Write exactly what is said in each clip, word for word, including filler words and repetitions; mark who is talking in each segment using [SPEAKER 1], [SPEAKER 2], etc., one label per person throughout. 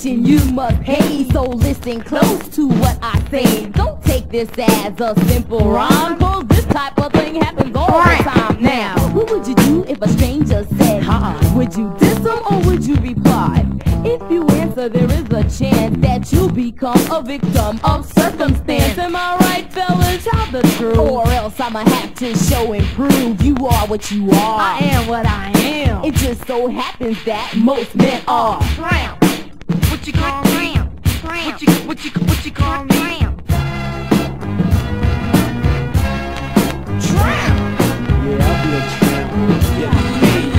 [SPEAKER 1] attention you must pay. So listen close to what I say. Don't take this as a simple rhyme, cause this type of thing happens all the time. Now, what would you do if a stranger said hi? Would you diss them or would you reply? If you answer, there is a chance that you'll become a victim of circumstance. Am I right, fellas? Tell the truth, or else I'ma have to show and prove you are what you are.
[SPEAKER 2] I am what I am.
[SPEAKER 1] It just so happens that most men are
[SPEAKER 2] Tramp. What you call me? What you what you what you call me? Tramp.
[SPEAKER 1] tramp.
[SPEAKER 3] Yeah, I'll be a tramp. Yeah,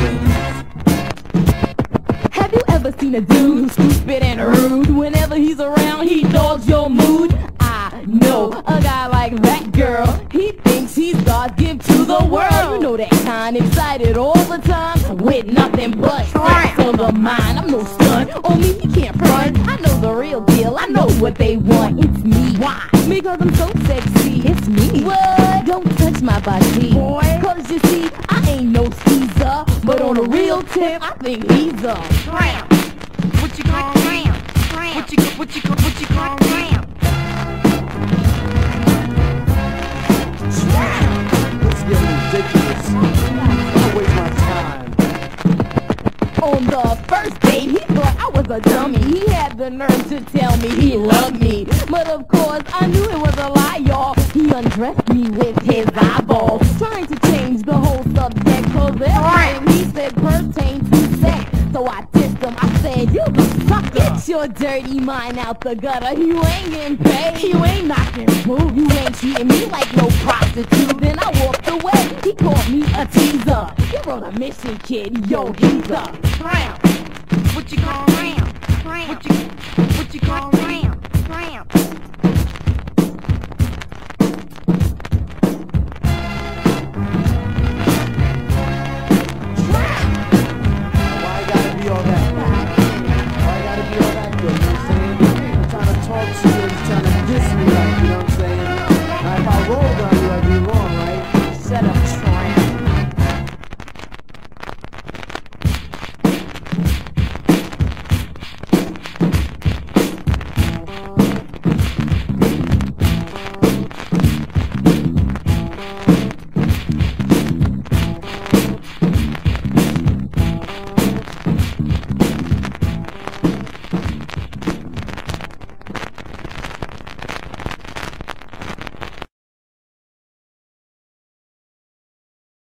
[SPEAKER 1] Have you ever seen a dude who's stupid and rude? Whenever he's around, he dogs your mood. I know a guy like that, girl. He thinks he's God-given to the world. You know that kind, excited all the time, with nothing but tracks on the mind. I'm no stunt, on me you can't front. I know the real deal, I know what they want. It's me. Why? Because I'm so sexy. It's me. What? Don't touch my body, boy. Cause you see, I ain't no skeezer, but on a real tip, I think he's a
[SPEAKER 2] Tramp. What you call me? What you what you what you call me?
[SPEAKER 3] it's getting ridiculous. Don't waste my time.
[SPEAKER 1] On the first date, he thought I was a dummy. He had the nerve to tell me he loved me. But of course, I knew it was a lie, y'all. He undressed me with his eyeballs, trying to change the whole subject, cause everything he said pertained to sex. So I dissed him, I said, you suck, get your dirty mind out the gutter. You ain't getting paid, you ain't knocking boo, you ain't treating me like no prostitute. Then I walked away, he called me a teaser. You're on a mission, kid, yo, he's a
[SPEAKER 2] Tramp. What you call me? What you what you call me?